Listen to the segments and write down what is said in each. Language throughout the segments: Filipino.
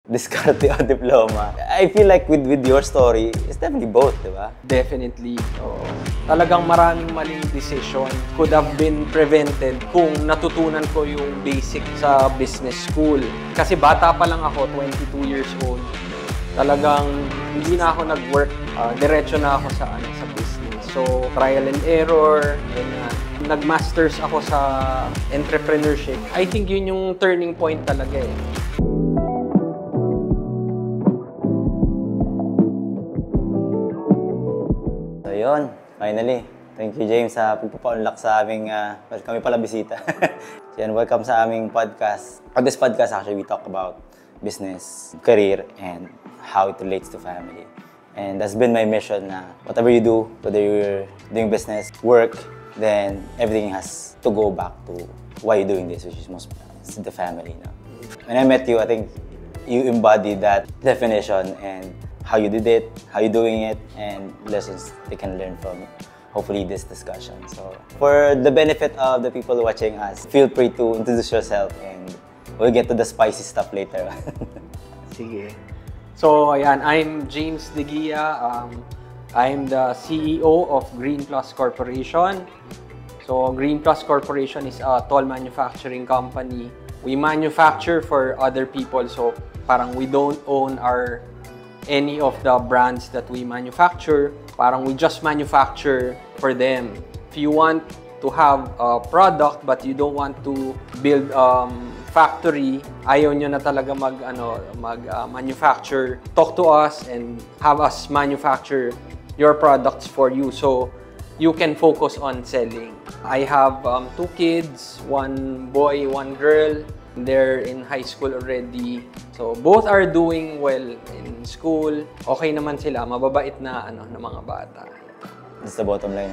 diskarte o diploma? I feel like with your story, it's definitely both, di ba? Definitely. Oo. Talagang maraming maling decision could have been prevented kung natutunan ko yung basic sa business school. Kasi bata pa lang ako, 22 years old. Talagang hindi na ako nag-work, diretso na ako sa business. So, trial and error, ganyan. Nag-masters ako sa entrepreneurship. I think yun yung turning point talaga eh. So, yun. Finally. Thank you, James, sa pagpapa-unlock sa aming, well, kami pala bisita. So, yan, welcome sa aming podcast. On this podcast, actually, we talk about business, career, and how it relates to family. And that's been my mission na whatever you do, whether you're doing business, work, then everything has to go back to why you're doing this, which is most the family. No? When I met you, I think you embodied that definition and how you did it, how you're doing it, and lessons they can learn from hopefully this discussion. So for the benefit of the people watching us, feel free to introduce yourself and we'll get to the spicy stuff later. Sige. So, ayan, I'm James De Guia. I'm the CEO of Green Plus Corporation. So, Green Plus Corporation is a toll manufacturing company. We manufacture for other people. So, parang we don't own any of the brands that we manufacture. Parang we just manufacture for them. If you want to have a product but you don't want to build factory, ayaw nyo na talaga manufacture, talk to us and have us manufacture your products for you so you can focus on selling. I have 2 kids, 1 boy, 1 girl. They're in high school already. So both are doing well in school. Okay naman sila, mababait na mga bata. That's the bottom line.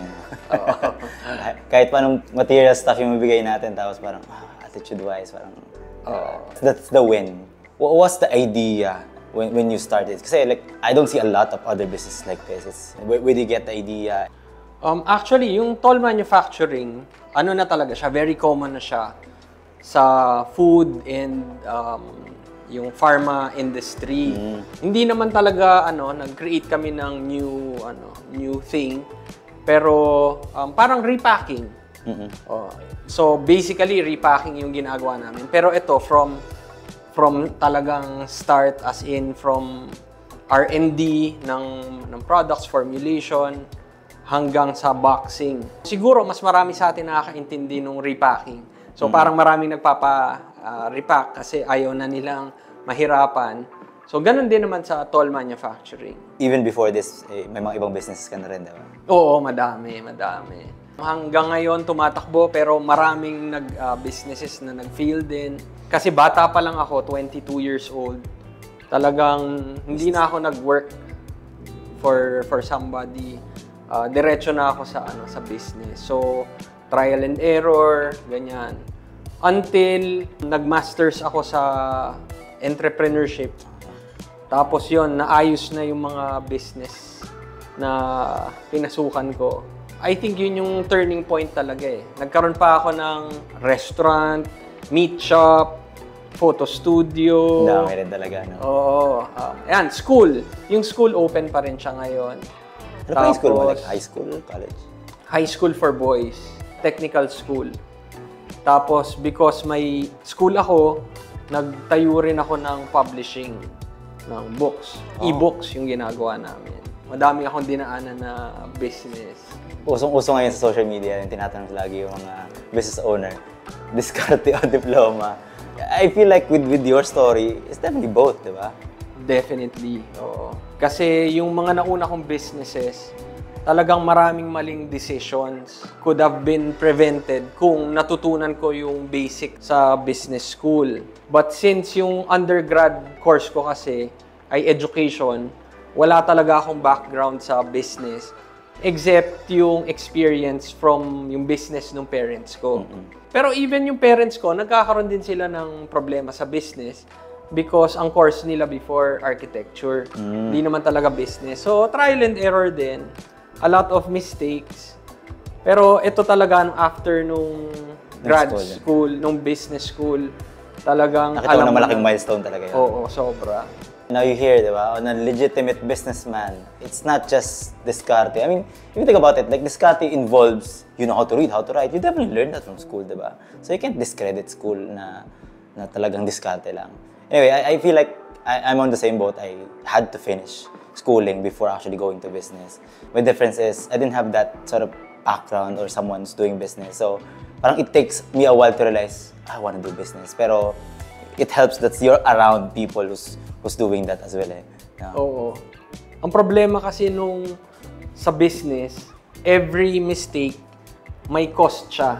Kahit pa anong material stuff yung mabigay natin, tapos parang attitude-wise, parang that's the win. What was the idea when you started? Kasi like, I don't see a lot of other businesses like this. Where did you get the idea? Actually, yung toll manufacturing, na talaga siya, very common na siya sa food and yung pharma industry. Hindi naman talaga nag-create kami ng new thing, pero parang repacking. So basically repacking yung ginagawa namin. Pero ito from talagang start, as in from R&D ng products formulation hanggang sa boxing. Siguro mas marami sa atin nakakaintindi nung repacking. So parang maraming nagpapa-repack kasi ayaw na nilang mahirapan. So ganun din naman sa toll manufacturing. Even before this, may mga ibang businesses ka na rin, diba? Oo, madami. Hanggang ngayon tumatakbo pero maraming businesses na nag-fail din. Kasi bata pa lang ako, 22 years old. Talagang hindi na ako nag-work for somebody. Diretso na ako sa business. So trial and error, ganyan. Until nag-masters ako sa entrepreneurship. Tapos yon, naayos na yung mga business na pinasukan ko. I think yun yung turning point talaga eh. Nagkaroon pa ako ng restaurant, meat shop, photo studio. Dami rin talaga, no? Oo. Ayan, school. Yung school open pa rin siya ngayon. Ano pa yung school mo? Like high school, college? High school for boys. Technical school. Tapos, because may school ako, nagtayo rin ako ng publishing ng books. E-books yung ginagawa namin. Madami akong dinaanan na business. Usong-uso ngayon sa social media, yung tinatanong lagi yung mga business owner, diskarte o diploma. I feel like with your story, it's definitely both, di ba? Definitely, oo. Kasi yung mga nauna kong businesses, talagang maraming maling decisions could have been prevented kung natutunan ko yung basic sa business school. But since yung undergrad course ko kasi ay education, wala talaga akong background sa business except yung experience from yung business ng parents ko. Pero even yung parents ko, nagkakaroon din sila ng problema sa business because ang course nila before architecture. Hindi naman talaga business. So, trial and error din. A lot of mistakes. Pero ito talaga after nung grad school, nung business school, Talagang Nakita ko na malaking milestone talaga yun. Oo, sobra. Now you hear, di ba, on a legitimate businessman, it's not just diskarte. I mean, if you think about it, like diskarte involves you know how to read, how to write. You definitely learn that from school, di ba? So you can't discredit school na talagang diskarte lang. Anyway, I feel like I'm on the same boat. I had to finish schooling before actually going to business. The difference is, I didn't have that sort of background or someone's doing business. So, parang it takes me a while to realize, I want to do business. Pero, it helps that you're around people who's doing that as well eh. Yeah. Oo. Ang problema kasi nung sa business, every mistake may cost siya.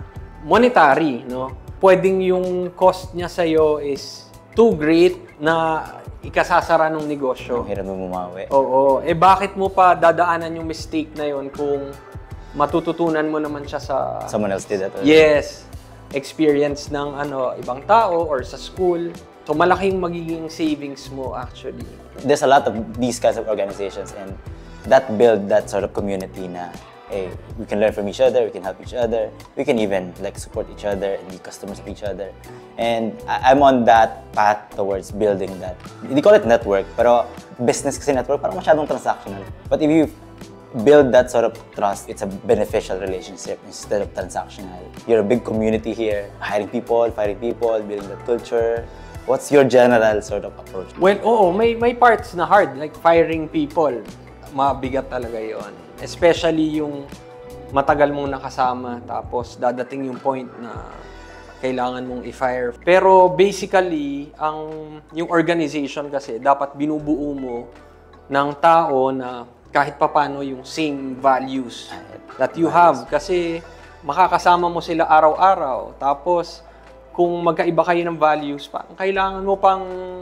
Monetary, no? Pwedeng yung cost niya sa'yo is too great na ikasasara ng negosyo. Ang hirap mo bumawi. Oo. Eh bakit mo pa dadaanan yung mistake na yon kung matututunan mo naman siya sa... Someone else did that already. Yes. Experience ng ibang tao or sa school. So malaking magiging savings mo actually. There's a lot of these kinds of organizations and that build that sort of community na hey, we can learn from each other, we can help each other, we can even like support each other and be customers of each other. And I'm on that path towards building that. Hindi call it network, pero business kasi network parang masyadong transactional. But if you build that sort of trust, it's a beneficial relationship instead of transactional. You're a big community here, hiring people, firing people, building that culture. What's your general sort of approach? Well, oo, may parts na hard, like firing people. Mabigat talaga yon. Especially yung matagal mong nakasama, tapos dadating yung point na kailangan mong i-fire. Pero basically, yung organization kasi, dapat binubuo mo ng tao na kahit papano yung same values that you have. Kasi makakasama mo sila araw-araw. Tapos, kung magkaiba kayo ng values, kailangan mo pang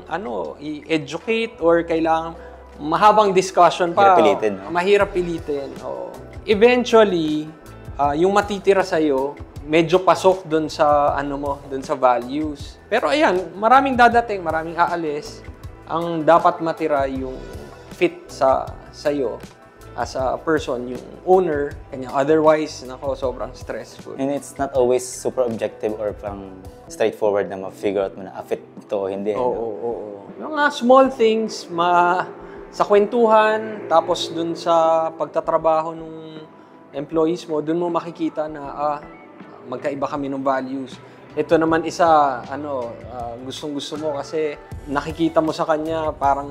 i-educate or kailangan mahabang discussion pa. Mahirap pilitin. No? Mahirap pilitin. Oo. Eventually, yung matitira sa'yo, medyo pasok dun sa dun sa values. Pero ayan, maraming dadating, maraming aalis. Ang dapat matira yung fit sa'yo as a person, yung owner, kanya. Otherwise, sobrang stressful. And it's not always super objective or pang straightforward na ma-figure out mo na fit ito o hindi. Oo. Mga small things, sa kwentuhan, tapos dun sa pagtatrabaho ng employees mo, dun mo makikita na magkaiba kami ng values. Ito naman isa, gustong-gusto mo kasi nakikita mo sa kanya parang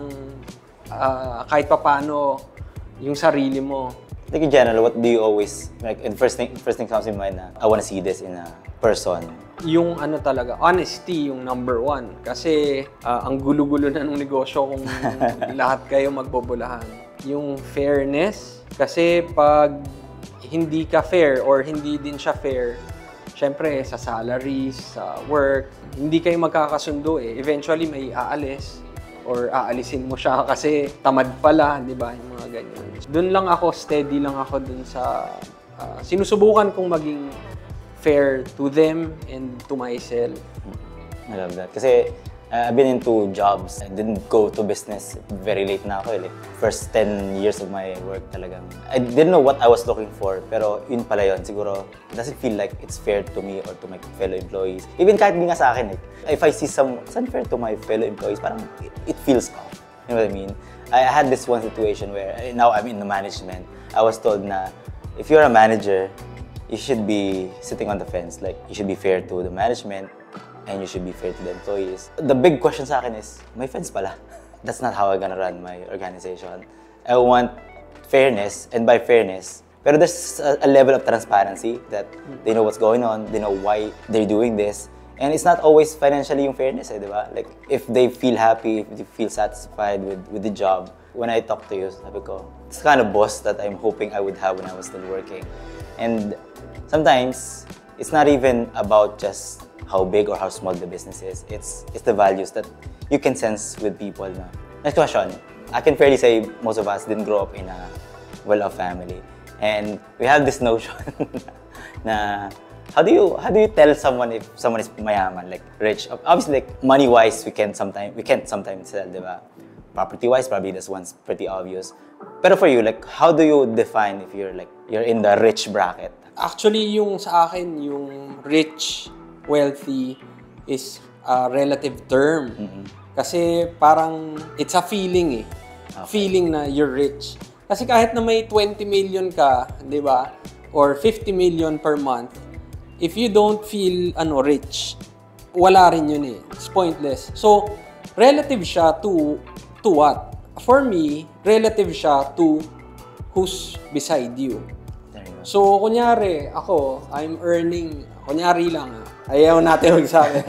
kahit papaano yung sarili mo. Like in general, what do you always, like, first thing comes in mind na, I want to see this in a person. Yung talaga, honesty yung number one. Kasi ang gulo-gulo na ng negosyo kung lahat kayo magbobolahan. Yung fairness, kasi pag hindi ka fair or hindi din siya fair, syempre sa salaries, sa work, hindi kayo magkakasundo eh. Eventually may aalis or aalisin mo siya kasi tamad pala, di ba? Yung mga ganyan. Doon lang ako, steady lang ako dun sa sinusubukan kong maging fair to them and to myself. I love that. Kasi I've been into jobs. I didn't go to business very late na ako. Like, first 10 years of my work talagang. I didn't know what I was looking for, pero yun pala yun. Siguro, it doesn't feel like it's fair to me or to my fellow employees. Even kahit di nga sa akin, if I see it's unfair to my fellow employees, parang it feels off. You know what I mean? I had this one situation where, now I'm in the management. I was told na, if you're a manager, you should be sitting on the fence. Like, you should be fair to the management and you should be fair to the employees. The big question sa akin is, may fence pala. That's not how I'm gonna run my organization. I want fairness, and by fairness, pero there's a level of transparency that they know what's going on, they know why they're doing this. And it's not always financially yung fairness, di ba? Like, if they feel happy, if they feel satisfied with the job, when I talk to you, sabi ko, it's the kind of boss that I'm hoping I would have when I was still working. And sometimes, it's not even about just how big or how small the business is. It's the values that you can sense with people. No? Next question. I can fairly say most of us didn't grow up in a well-off family. And we have this notion na how do you tell someone if someone is mayaman, like rich? Obviously, like money-wise, we can't sometimes tell, di ba? Property-wise, probably this one's pretty obvious. Pero for you, like, how do you define if you're in the rich bracket? Actually, yung sa akin, yung rich, wealthy is relative term. Kasi parang it's a feeling eh. Feeling na you're rich. Kasi kahit na may 20 million ka, di ba? Or 50 million per month, if you don't feel rich, wala rin yun eh. It's pointless. So, relative siya to what? For me, relative siya to who's beside you. So, kunyari, ako, I'm earning, kunyari lang, ayaw natin magsabi.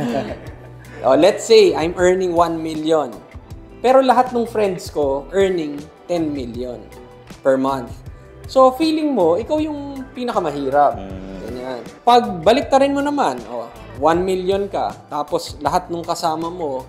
Let's say, I'm earning 1 million. Pero lahat ng friends ko, earning 10 million per month. So, feeling mo, ikaw yung pinakamahirap. Ganyan. Pag baliktarin mo naman, 1 million ka, tapos lahat ng kasama mo,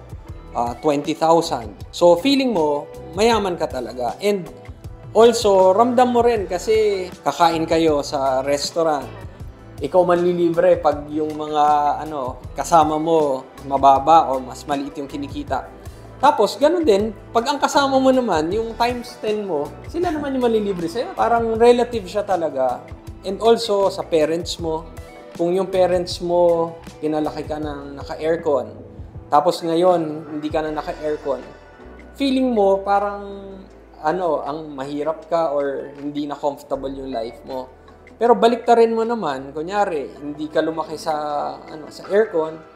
20,000. So, feeling mo, mayaman ka talaga. And also, ramdam mo rin kasi kakain kayo sa restaurant. Ikaw manlilibre pag yung mga kasama mo mababa o mas maliit yung kinikita. Tapos, ganun din, pag ang kasama mo naman, yung times 10 mo, sila naman yung malilibre sa'yo. Parang relative siya talaga. And also, sa parents mo, kung yung parents mo, pinalaki ka ng naka-aircon, tapos ngayon, hindi ka na naka-aircon, feeling mo parang, ang mahirap ka or hindi na comfortable yung life mo. Pero baliktarin mo naman, kunyari, hindi ka lumaki sa aircon,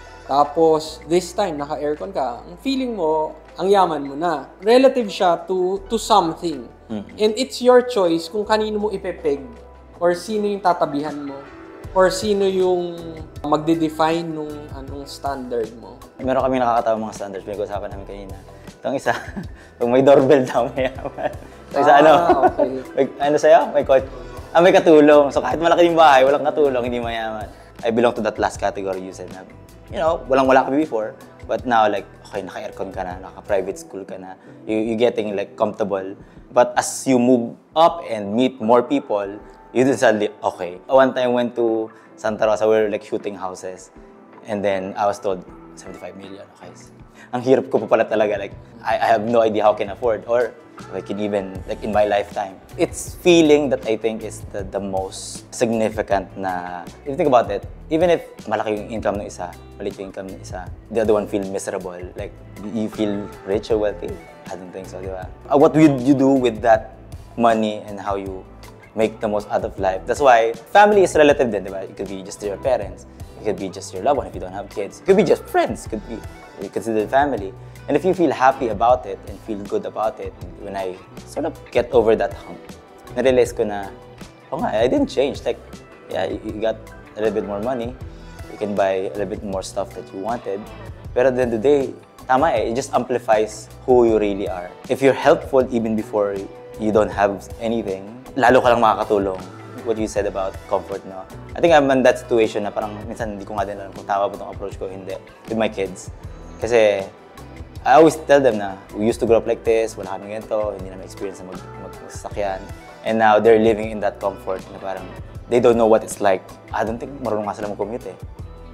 tapos, this time, naka-aircon ka, ang feeling mo, ang yaman mo na. Relative siya to something. And it's your choice kung kanino mo ipepeg or sino yung tatabihan mo or sino yung magde-define nung anong standard mo. Meron kami nakakatawa mga standards. Pinag-usapan namin kanina. Itong isa, pag may doorbell daw, mayaman. Itong isa, okay. May, sa'yo? May may katulong. So kahit malaki yung bahay, walang katulong, hindi mayaman. I belong to that last category you said na. Walang-wala kami before, but now, like, okay, naka-aircon ka na, naka-private school ka na, you getting, like, comfortable. But as you move up and meet more people, you then suddenly, okay. One time, I went to Santa Rosa, we were, like, shooting houses, and then I was told, 75 million, okay. Ang hirap ko pa pala talaga, like, I have no idea how I can afford, or I can even, like, in my lifetime. It's feeling that I think is the most significant na, if you think about it, even if malaki yung income ng isa, maliit yung income ng isa, the other one feel miserable. Like, you feel rich or wealthy? I don't think so, di ba? What would you do with that money and how you make the most out of life? That's why family is relative din, di ba? It could be just your parents. It could be just your loved one if you don't have kids. It could be just friends. It could be considered family. And if you feel happy about it and feel good about it, when I sort of get over that hump, na-realize ko na, I didn't change. Like, yeah, you got a little bit more money, you can buy a little bit more stuff that you wanted. But at the end of the day, tama it just amplifies who you really are. If you're helpful even before you don't have anything, lalo ka lang makakatulong. What you said about comfort, no? I think I'm in that situation na parang minsan hindi ko nga din alam kung tama ba itong approach ko, hindi, with my kids. Kasi, I always tell them na, we used to grow up like this, wala kami ganito, hindi namin experience na magsasakyan. And now, they're living in that comfort na parang, they don't know what it's like. I don't think marunong nga sila mag-commute eh.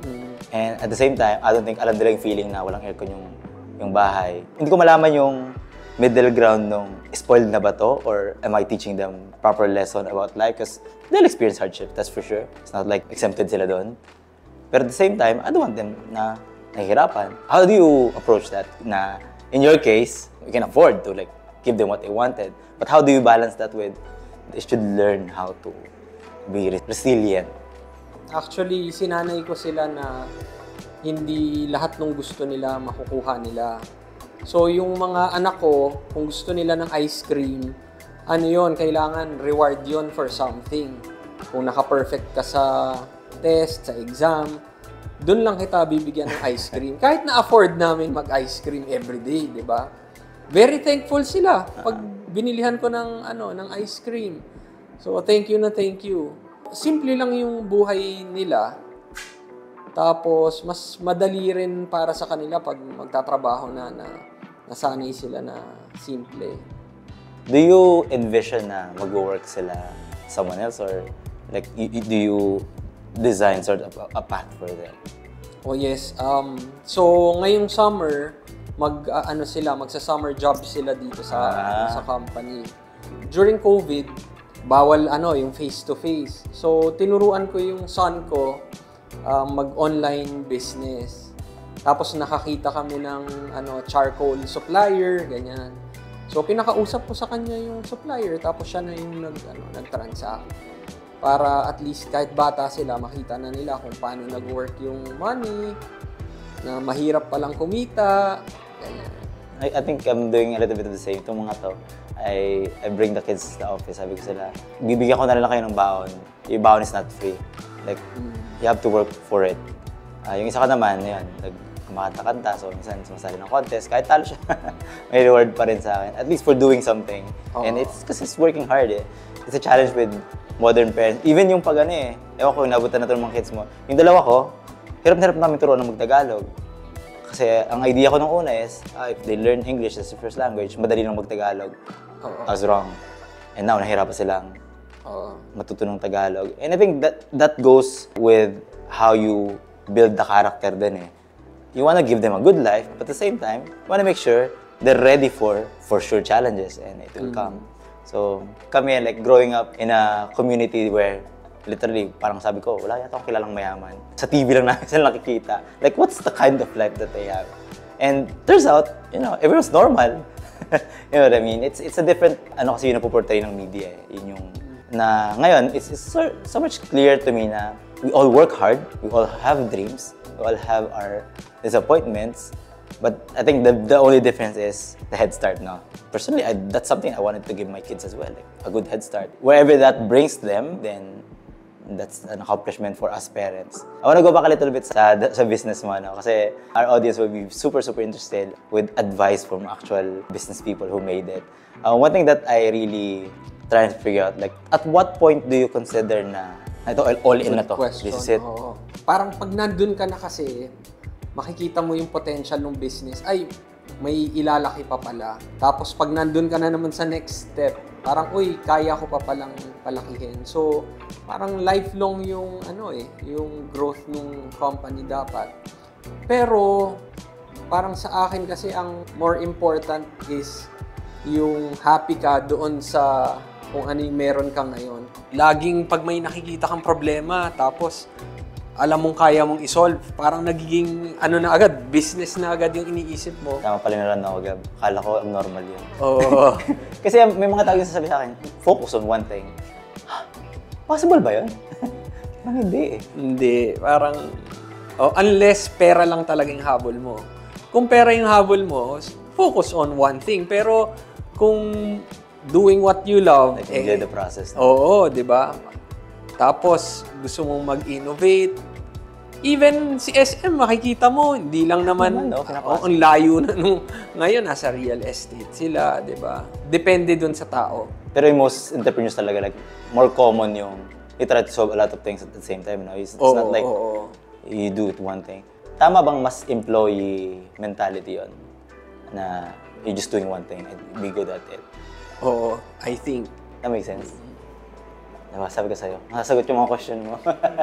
And at the same time, I don't think alam nila yung feeling na walang aircon yung bahay. Hindi ko malaman yung middle ground nung spoiled na ba to, or am I teaching them proper lesson about life? Because they'll experience hardship, that's for sure. It's not like exempted sila doon. But at the same time, I don't want them na nahihirapan. How do you approach that? Na, in your case, you can afford to like give them what they wanted. But how do you balance that with, they should learn how to be resilient? Actually, sinanay ko sila na hindi lahat ng gusto nila makukuha nila. So, yung mga anak ko, kung gusto nila ng ice cream, kailangan reward yon for something. Kung naka-perfect ka sa test, sa exam, doon lang kita bibigyan ng ice cream. Kahit na-afford namin mag-ice cream everyday, di ba? Very thankful sila pag binilihan ko ng ice cream. So, thank you na thank you. Simple lang yung buhay nila. Tapos, mas madali rin para sa kanila pag magtatrabaho na nasanay sila na simple. Do you envision na mag-work sila someone else, or like do you design sort of a path for them? Oh yes. So ngayong summer, magsa-summer job sila dito sa company. During COVID, bawal yung face-to-face. So tinuruan ko yung son ko mag-online business. Tapos nakakita kami ng charcoal supplier, ganyan. So pinakausap ko sa kanya yung supplier, tapos siya na yung nag-transact. Para at least kahit bata sila, makita na nila kung paano nag-work yung money, na mahirap palang kumita, ganyan. I think I'm doing a little bit of the same. Itong mga to, I bring the kids to the office. Sabi ko sila, bibigyan ko na lang kayo ng baon. Yung baon is not free. Like, you have to work for it. Yung isa ka naman, yun, kumakanta-kanta. So, minsan sumasali ng contest. Kahit talo siya, may reward pa rin sa akin. At least for doing something. And it's because it's working hard eh. It's a challenge with modern parents. Even yung pag ewan ko, nabutan na ito ng mga kids mo. Yung dalawa ko, hirap na hirap namin turuan ng mag-Tagalog. Kasi ang idea ko nung una is, if they learn English as their first language, madali lang mag-Tagalog. I was wrong. And now, nahirapan silang matuto ng Tagalog. And I think that goes with how you build the character din eh. You wanna give them a good life, but at the same time, you wanna make sure they're ready for sure challenges and it will come. So, kami like growing up in a community where literally, parang sabi ko, wala yata akong kilalang mayaman. Sa TV lang namin sila nakikita. Like, what's the kind of life that they have? And turns out, everyone's normal. You know what I mean? It's a different, kasi yun napoportray ng media eh. Yun yung, na ngayon, it's so much clear to me na we all work hard, we all have dreams, we all have our disappointments, but I think the only difference is the head start now. Personally, that's something I wanted to give my kids as well, like a good head start. Wherever that brings them, then that's an accomplishment for us parents. I want to go back a little bit sa business mo, kasi our audience will be super interested with advice from actual business people who made it. One thing that I really try to figure out, like, at what point do you consider na ito all in na to? Question. This is it. Parang pag nandun ka na kasi, makikita mo yung potential ng business. Ay, may ilalaki pa pala. Tapos pag nandun ka na naman sa next step, parang, kaya ko pa palang palakihin. So, parang lifelong yung, yung growth ng company dapat. Pero, parang sa akin kasi ang more important is yung happy ka doon sa kung ano yung meron ka ngayon. Laging pag may nakikita kang problema, tapos alam mong kaya mong isolve, parang nagiging na agad, business na agad yung iniisip mo. Tama pala na ako, Gab. Akala ko abnormal yun. Oo. Kasi may mga tao yung sasabi sa akin, focus on one thing. Possible ba yun? Parang hindi eh. Hindi. Parang, unless pera lang talagang habol mo. Kung pera yung habol mo, focus on one thing. Pero kung doing what you love, like, enjoy the process. Oo, di ba? Tapos, gusto mong mag-innovate. Even si SM, makikita mo, hindi lang naman, ang layo na nung, ngayon, nasa real estate sila, di ba? Depende dun sa tao. Pero yung most entrepreneurs talaga, like, more common yung, you try to solve a lot of things at the same time, It's not like, you do it one thing. Tama bang mas employee mentality yon na you're just doing one thing and be good at it? Oo, I think. That makes sense. Diba, sabi ko sa'yo, masasagot yung mga question mo.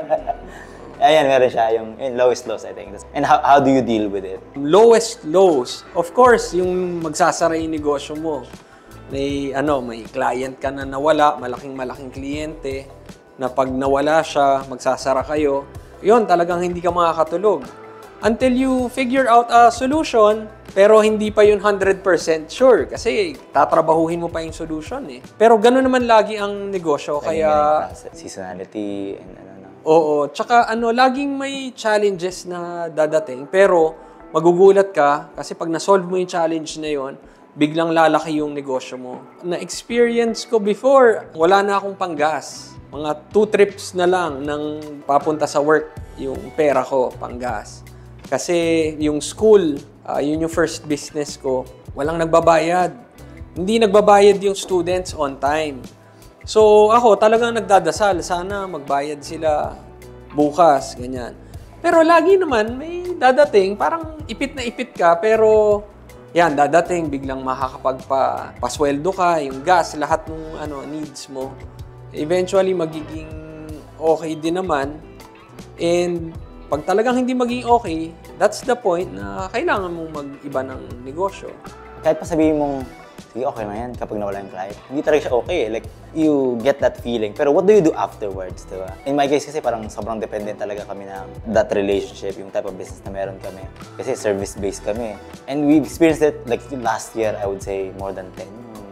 Ayan, meron siya, yung lowest lows, I think. And how do you deal with it? Lowest lows, of course, yung magsasara yung negosyo mo. May client ka na nawala, malaking kliyente, na pag nawala siya, magsasara kayo. Yun, talagang hindi ka makakatulog. Until you figure out a solution, pero hindi pa yun 100% sure kasi tatrabahuhin mo pa yung solution eh. Pero gano'n naman lagi ang negosyo, kaya seasonality and Oo, tsaka laging may challenges na dadating, pero magugulat ka kasi pag na-solve mo yung challenge na yon, biglang lalaki yung negosyo mo. Na-experience ko before, wala na akong panggas. Mga 2 trips na lang nang papunta sa work yung pera ko, panggas. Kasi yung school, yun yung first business ko, walang nagbabayad. Hindi nagbabayad yung students on time. So ako talagang nagdadasal, sana magbayad sila bukas, ganyan. Pero lagi naman may dadating, parang ipit na ipit ka, pero yan, dadating, biglang makakapagpasweldo ka, yung gas, lahat ng needs mo. Eventually, magiging okay din naman. And pag talagang hindi maging okay, that's the point na kailangan mong mag-iba ng negosyo. Kahit pa sabihin mong sige, okay na yan kapag nawala yung client. Hindi talaga siya okay eh. Like, you get that feeling. Pero what do you do afterwards, di ba? In my case kasi parang sobrang dependent talaga kami ng that relationship, yung type of business na meron kami. Kasi service-based kami. And we experienced it like last year, I would say more than 10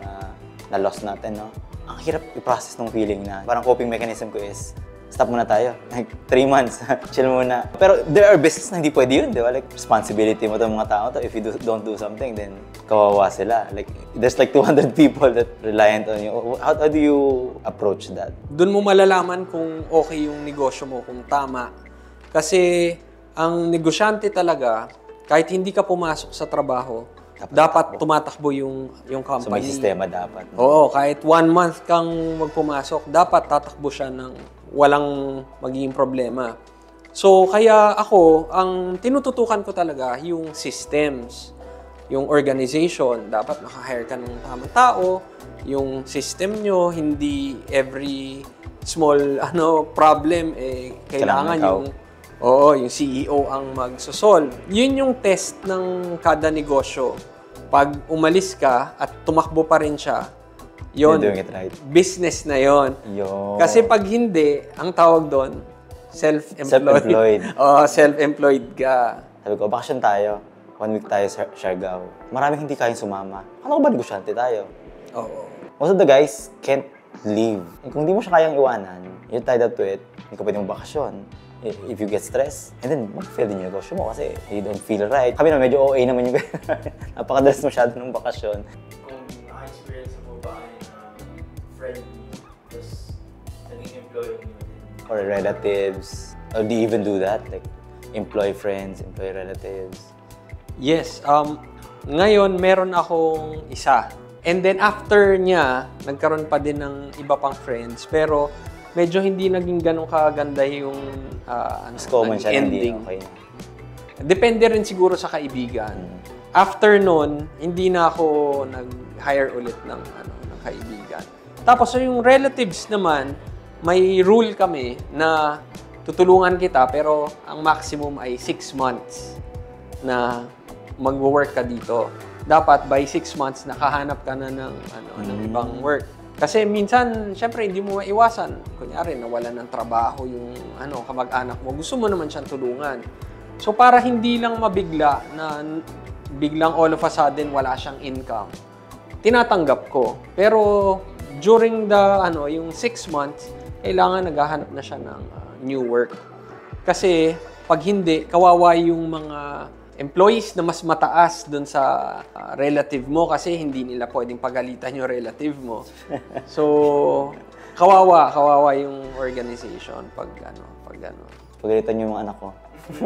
na loss natin, no? Ang hirap i-process ng feeling na parang coping mechanism ko is stop muna tayo. Like, 3 months. Chill muna. Pero there are business na hindi pwede yun, di ba? Like, responsibility mo itong mga tao to. If you don't do something, then kawawa sila. Like, there's like 200 people that reliant on you. How do you approach that? Doon mo malalaman kung okay yung negosyo mo, kung tama. Kasi, ang negosyante talaga, kahit hindi ka pumasok sa trabaho, dapat tumatakbo yung company. So, may sistema dapat. No? Oo, kahit 1 month kang magpumasok, dapat tatakbo siya ng walang magiging problema. So, kaya ako, ang tinututukan ko talaga yung systems, yung organization. Dapat naka-hire ka ng tamang tao, yung system nyo, hindi every small problem, kailangan yung CEO ang magsosolve. Yun yung test ng kada negosyo. Pag umalis ka at tumakbo pa rin siya, yun, doing it right. Business na yon. Kasi pag hindi, ang tawag doon, self-employed. Self-employed ka. Sabi ko, bakasyon tayo. 1 week tayo sa Siargao. Maraming hindi kayang sumama. Ano ko ba negosyante tayo? Oo. Most of the guys can't leave. Kung di mo siya kayang iwanan, you're tied up to it, hindi ka pwede magbakasyon. If you get stressed, and then mag-fail din yung negosyo mo kasi you don't feel right. Kami na medyo OA naman yung napakadalas masyado ng bakasyon. Experience mo ba ay friend tapos naging employee mo din? Or relatives. Or do you even do that? Like, employ friends, employ relatives? Yes. Ngayon, meron akong isa. And then after niya, nagkaroon pa din ng iba pang friends. Pero medyo hindi naging ganun kaganda yung Mas common siya, ending. Hindi okay. Depende rin siguro sa kaibigan. After nun, hindi na ako nag-hire ulit ng kaibigan. Tapos so yung relatives naman, may rule kami na tutulungan kita pero ang maximum ay 6 months na mag-work ka dito. Dapat by 6 months nakahanap ka na ng ibang work. Kasi minsan, syempre, hindi mo maiwasan. Kunyari, nawalan ng trabaho yung kamag-anak mo. Gusto mo naman siyang tulungan. So, para hindi lang mabigla na biglang all of a sudden wala siyang income, tinatanggap ko. Pero, during yung 6 months, kailangan naghahanap na siya ng new work. Kasi, pag hindi, kawawa yung mga employees na mas mataas dun sa relative mo kasi hindi nila pwedeng pagalitan yung relative mo. So, kawawa yung organization pag Pagalitan yung mga anak ko.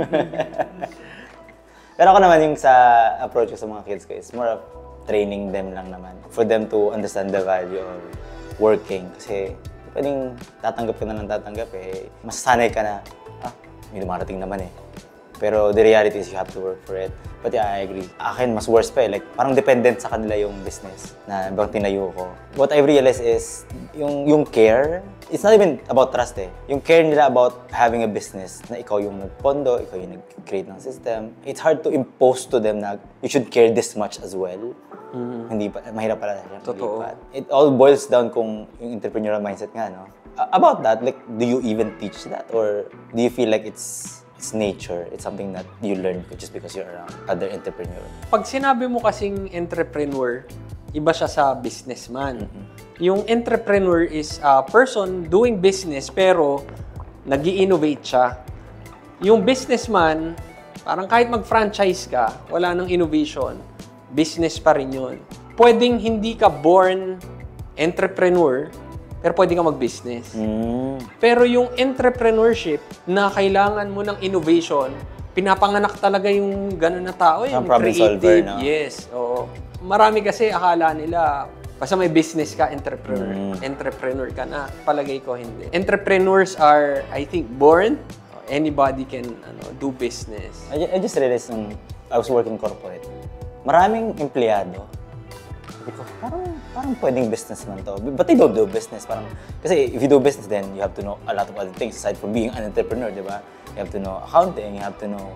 Pero ako naman yung sa approach ko sa mga kids ko is more of training them lang naman. For them to understand the value of working. Kasi pwedeng tatanggap ka na ng tatanggap masasanay ka na, may dumarating naman Pero the reality is you have to work for it. But yeah, I agree. Akin, mas worse pa Like, parang dependent sa kanila yung business na bang tinayo ko. What I realized is, yung care, it's not even about trust Yung care nila about having a business na ikaw yung nagpondo, ikaw yung nag-create ng system. It's hard to impose to them na you should care this much as well. Hindi pa, mahirap pala. Totoo. It all boils down kung yung entrepreneurial mindset nga, no? About that, like, do you even teach that? Or do you feel like it's nature. It's something that you learn just because you're around other entrepreneurs. Pag sinabi mo kasing entrepreneur, iba siya sa businessman. Yung entrepreneur is a person doing business pero nag-i-innovate siya. Yung businessman, parang kahit mag-franchise ka, wala nang innovation, business pa rin yun. Pwedeng hindi ka born entrepreneur, pero pwede ka mag-business. Pero yung entrepreneurship na kailangan mo ng innovation, pinapanganak talaga yung gano'n na tao. Yung problem creative. solver, no? Yes. Oo. Marami kasi akala nila, basta may business ka, entrepreneur ka na. Palagay ko hindi. Entrepreneurs are, I think, born. Anybody can do business. I just realized I was working corporate. Maraming empleyado. Sabi ko, parang pwedeng businessman to. But they don't do business. Kasi if you do business, then you have to know a lot of other things aside from being an entrepreneur, di ba? You have to know accounting, you have to know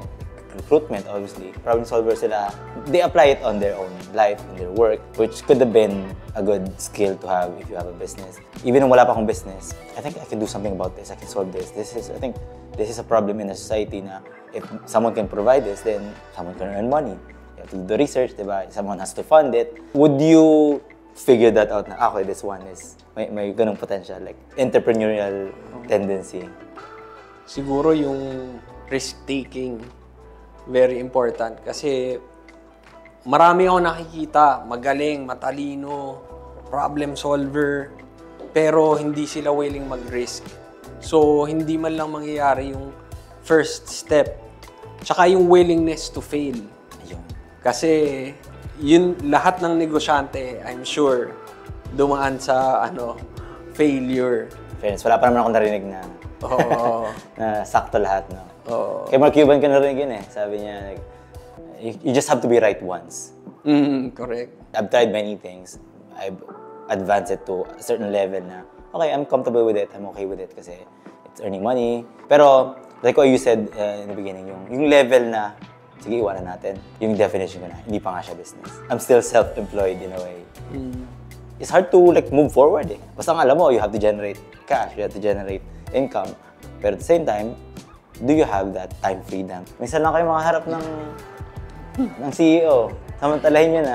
recruitment, obviously. Problem solver sila. They apply it on their own life, in their work, which could have been a good skill to have if you have a business. Even nung wala pa akong business, I think I can do something about this. I can solve this. I think this is a problem in a society na if someone can provide this, then someone can earn money. You have to do the research, diba? Someone has to fund it. Would you figure that out na, okay, this one is, may ganung potential, like entrepreneurial tendency? Siguro yung risk-taking, very important. Kasi marami akong nakikita, magaling, matalino, problem solver, pero hindi sila willing mag-risk. So, hindi man lang mangyayari yung first step. Tsaka yung willingness to fail. Ayun. Kasi yun, lahat ng negosyante, I'm sure, dumaan sa failure. Fairness, wala pa naman akong narinig na Oo. na sakto lahat, no? Oo. Kay Mark Cuban ka narinig yun eh. Sabi niya, like, you just have to be right once. Correct. I've tried many things. I've advanced it to a certain level na, okay, I'm comfortable with it, I'm okay with it kasi it's earning money. Pero, like what you said in the beginning, yung level na, sige, iwanan natin. Yung definition ko na, hindi pa nga siya business. I'm still self-employed in a way. It's hard to like move forward eh. Basta ang alam mo, you have to generate cash, you have to generate income. Pero at the same time, do you have that time freedom? Minsan lang kayo makaharap ng CEO. Samantalahin nyo na.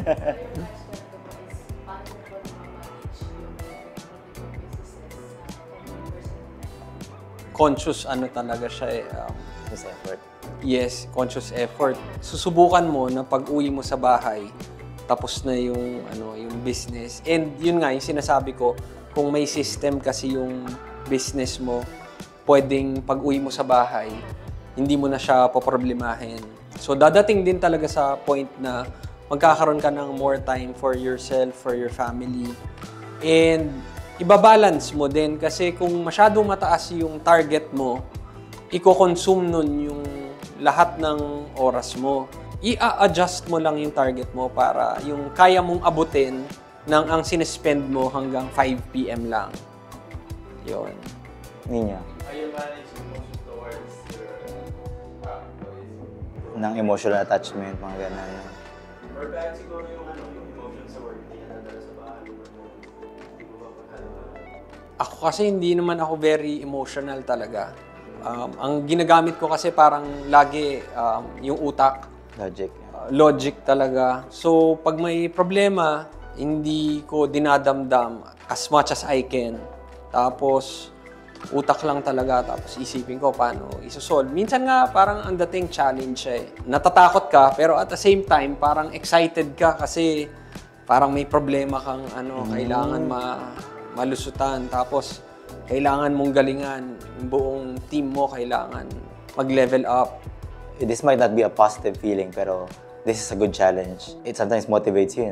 Conscious talaga siya eh. This effort. Yes, conscious effort. Susubukan mo na pag-uwi mo sa bahay, tapos na yung business. And yun nga, yung sinasabi ko, kung may system kasi yung business mo, pwedeng pag-uwi mo sa bahay, hindi mo na siya poproblemahin. So, dadating din talaga sa point na magkakaroon ka ng more time for yourself, for your family. And ibabalance mo din kasi kung masyadong mataas yung target mo, i-consume nun yung lahat ng oras mo. I-adjust mo lang yung target mo para yung kaya mong abutin ng ang sinespend mo hanggang 5 p.m. lang. Yun. Ninyo. How you manage emotions towards your employees? Ng emotional attachment, mga ganun. Or kahit siguro yung yung emotion sa work, hindi ka nadala sa bahay. Hindi mo ba pagkala? Ako kasi hindi naman ako very emotional talaga. Ang ginagamit ko kasi parang lagi yung utak. Logic. Logic talaga. So, pag may problema, hindi ko dinadamdam as much as I can. Tapos, utak lang talaga. Tapos, isipin ko paano isosolve. Minsan nga, parang ang dating challenge siya eh. Natatakot ka, pero at the same time, parang excited ka kasi parang may problema kang kailangan malusutan. Tapos, kailangan mong galingan. Yung buong team mo kailangan mag-level up. This might not be a positive feeling, pero this is a good challenge. It sometimes motivates you,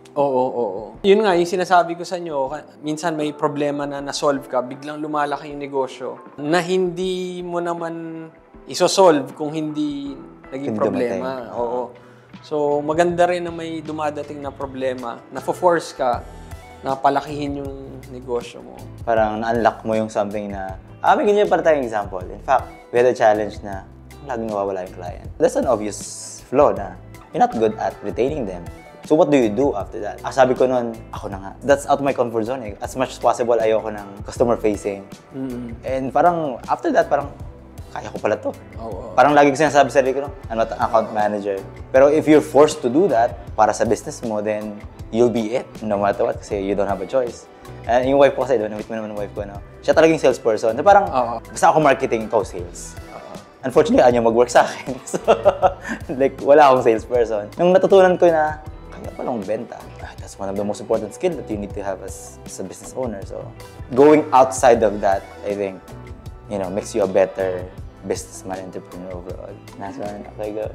Oo. Yun nga, yung sinasabi ko sa inyo, minsan may problema na na-solve ka, biglang lumalaki yung negosyo na hindi mo naman isosolve kung hindi naging problema. Oo. So, maganda rin na may dumadating na problema, na-force ka na palakihin yung negosyo mo. Parang na-unlock mo yung something na, may ganyan para tayong example. In fact, we had a challenge na laging nawawala yung client. That's an obvious flaw na you're not good at retaining them. So what do you do after that? Sabi ko noon, ako na nga. That's out of my comfort zone eh. As much as possible, ayoko ng customer facing. And parang, after that, parang, kaya ko pala to. Parang lagi ko sinasabi sa sarili ko, account manager. Pero if you're forced to do that, para sa business mo, then you'll be it. No matter what, kasi you don't have a choice. And yung wife ko kasi, namit mo naman yung wife ko, siya talagang salesperson. So parang, basta ako marketing, ikaw sales. Unfortunately, ayaw mag-work sa akin. So, like, wala akong salesperson. Nung natutunan ko na, kaya palang benta. That's one of the most important skills that you need to have as a business owner. So, going outside of that, I think, makes you a better businessman, entrepreneur overall. Nice one. Okay, go.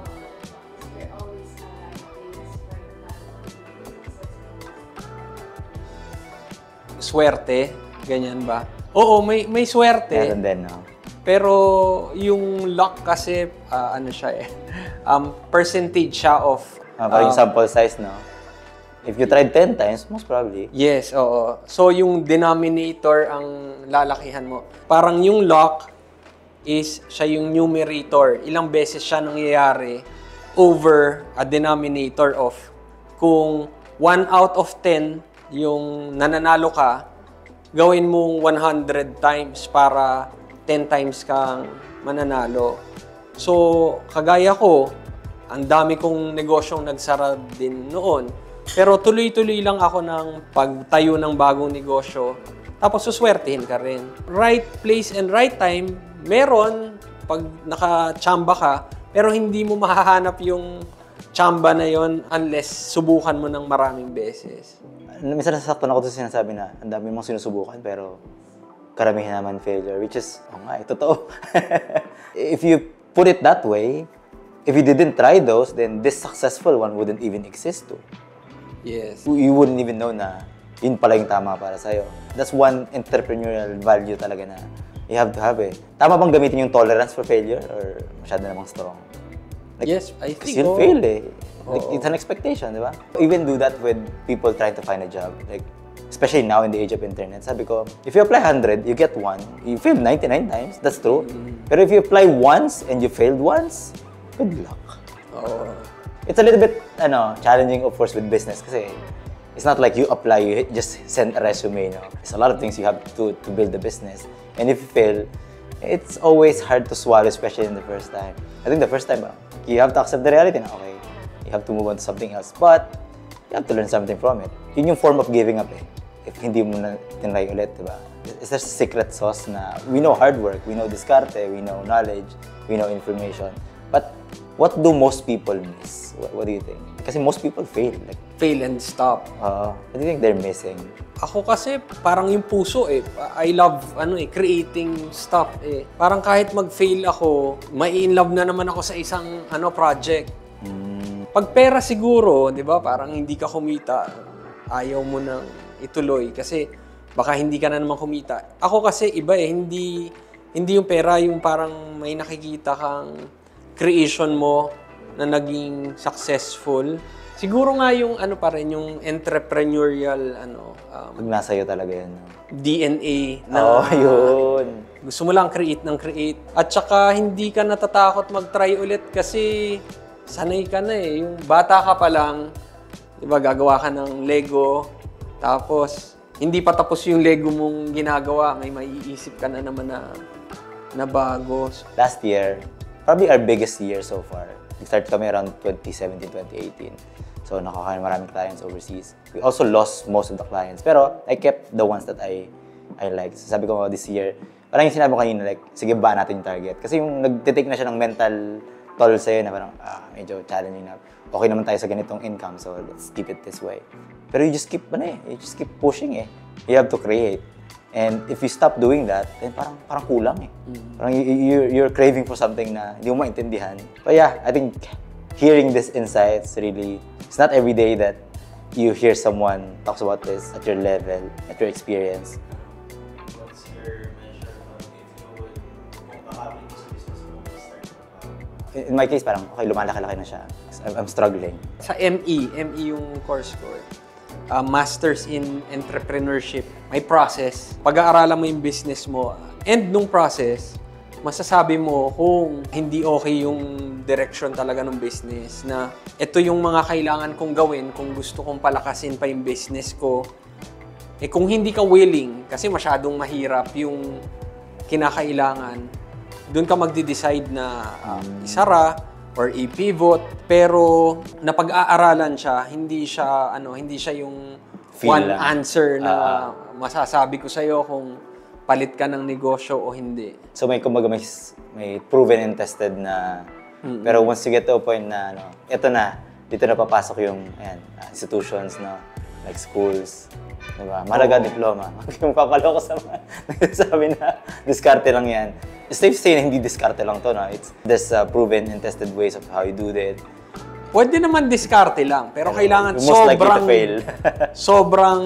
Swerte, ganyan ba? Oo, may swerte. Meron din, no? Pero yung luck kasi, percentage siya of... parang yung sample size, no? If you tried 10 times, most probably. Yes, oo. So yung denominator ang lalakihan mo. Parang yung luck, is siya yung numerator. Ilang beses siya nangyayari over a denominator of kung 1 out of 10 yung nananalo ka, gawin mong 100 times para 10 times kang mananalo. So, kagaya ko, ang dami kong negosyong nagsara din noon. Pero tuloy-tuloy lang ako ng pagtayo ng bagong negosyo. Tapos suswertehin ka rin. Right place and right time, meron pag nakachamba ka, pero hindi mo mahahanap yung chamba na yon unless subukan mo ng maraming beses. Minsan nasasaktan ako sa sinasabi na ang dami mong sinusubukan pero karamihan naman failure, which is, totoo. If you put it that way, if you didn't try those, then this successful one wouldn't even exist too. Yes. You wouldn't even know na yun pala yung tama para sa'yo. That's one entrepreneurial value talaga na you have to have eh. Tama bang gamitin yung tolerance for failure or masyado namang strong? Like, yes, I think. Kasi you'll fail eh. Like, it's an expectation, di ba? Even do that with people trying to find a job. Like, especially now in the age of internet. Sabi ko, if you apply 100, you get 1. You fail 99 times. That's true. Pero if you apply once and you failed once, good luck. Oh. It's a little bit challenging, of course, with business kasi it's not like you apply, you just send a resume. There's a lot of things you have to build the business. And if you fail, it's always hard to swallow, especially in the first time. I think the first time, you have to accept the reality na, okay, you have to move on to something else. But you have to learn something from it. Yun yung form of giving up eh. If hindi mo na tinry ulit, diba? It's a secret sauce na we know hard work, we know diskarte, we know knowledge, we know information. But what do most people miss? What do you think? Kasi most people fail. Like, Fail and stop. what do you think they're missing? Ako kasi parang yung puso eh. I love creating stuff eh. Parang kahit mag-fail ako, mai-inlove na naman ako sa isang project. Pag pera siguro, 'di ba? Parang hindi ka kumita, ayaw mo nang ituloy kasi baka hindi ka na naman kumita. Ako kasi iba eh, hindi yung pera, yung parang may nakikita kang creation mo na naging successful. Siguro nga yung pa rin, yung entrepreneurial Pag nasa iyo talaga yan. DNA na yun. gusto mo lang create ng create. At saka hindi ka natatakot mag-try ulit kasi sanay ka na eh. Yung bata ka pa lang, di ba, gagawa ka ng Lego, tapos hindi pa tapos yung Lego mong ginagawa, may maiisip ka na naman na bago. Last year, probably our biggest year so far. Nag-start kami around 2017, 2018. So, nakakain maraming clients overseas. We also lost most of the clients. Pero, I kept the ones that I liked. So, sabi ko this year, parang yung sinabi ko kanina, like, sige ba natin yung target. Kasi yung nag-take na siya ng mental toll sa'yo na parang, medyo challenging na. Okay naman tayo sa ganitong income, so let's keep it this way. Pero you just keep pushing eh. You have to create. And if you stop doing that, then parang kulang eh. Parang you're craving for something na hindi mo maintindihan. But yeah, I think hearing these insights really, it's not every day that you hear someone talks about this at your level, at your experience. What's your measure of if you would, kung kakabit mo sa business mo, start na In my case, parang okay, lumalaki-laki na siya. I'm struggling. Sa ME yung course ko. Masters in Entrepreneurship. May process. Pag-aaralan mo yung business mo, and nung process, masasabi mo kung hindi okay yung direction talaga ng business, na ito yung mga kailangan kong gawin kung gusto kong palakasin pa yung business ko. Eh kung hindi ka willing, kasi masyadong mahirap yung kinakailangan, doon ka magde-decide na isara or i-pivot, pero napag-aaralan siya, hindi siya yung Feel one lang. answer na masasabi ko sa'yo kung palit ka ng negosyo o hindi. So may kumbaga may proven and tested na, pero once you get to a point na ito na, dito na papasok yung institutions na like schools, diba? Mahalaga diploma. Yung papaloko sa nagsasabi na diskarte lang yan. It's safe to say na hindi diskarte lang to, no? There's proven and tested ways of how you do that. Pwede naman diskarte lang, pero kailangan You're most likely to fail. sobrang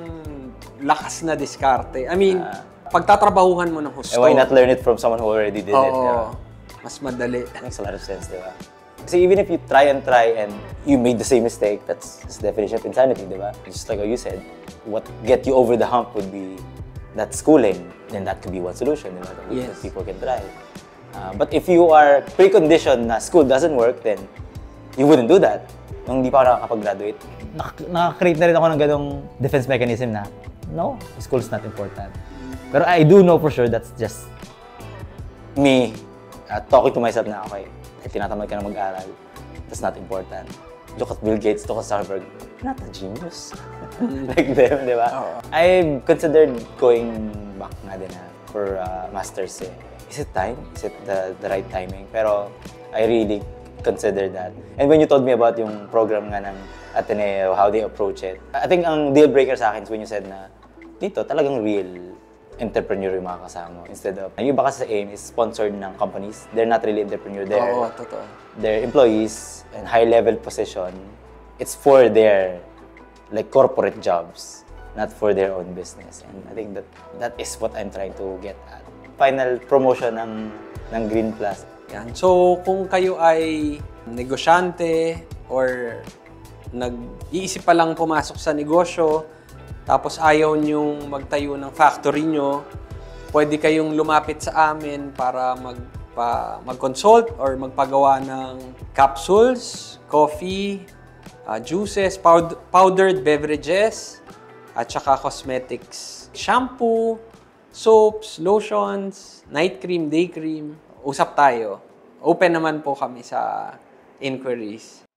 lakas na diskarte. I mean, pagtatrabahuhan mo ng husto. And why not learn it from someone who already did it? Oo, mas madali. Makes a lot of sense, di ba? Kasi even if you try and you made the same mistake, that's the definition of insanity, di ba? Just like what you said, what get you over the hump would be that schooling. Then that could be one solution, di ba? That Yes. people can try. But if you are preconditioned na school doesn't work, then you wouldn't do that. Nung hindi pa ako nakakapag-graduate, nakaka-create na rin ako ng ganong defense mechanism na, no, school's not important. Pero I do know for sure that's just me talking to myself na, okay, tinatamad ka na mag-aral, that's not important. Look at Bill Gates, look at Zuckerberg, not a genius. Like them, di ba? I considered going back nga din for master's eh. Is it time? Is it the right timing? Pero I really consider that. And when you told me about yung program nga ng Ateneo, how they approach it, I think ang deal breaker sa akin is when you said na dito talagang real entrepreneur yung mga kasama mo. Instead of, yung iba kasi sa AIM is sponsored ng companies. They're not really entrepreneur. Oo, totoo. They're employees and high-level position. It's for their like corporate jobs, not for their own business. And I think that is what I'm trying to get at. Final promotion ng Green Plus. Yan. So, kung kayo ay negosyante or nag-iisip pa lang pumasok sa negosyo, tapos ayaw nyong magtayo ng factory nyo, pwede kayong lumapit sa amin para mag-consult or magpagawa ng capsules, coffee, juices, powdered beverages, at saka cosmetics. Shampoo, soaps, lotions, night cream, day cream. Usap tayo. Open naman po kami sa inquiries.